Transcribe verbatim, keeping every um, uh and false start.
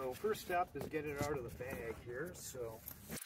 So first step is get it out of the bag here. So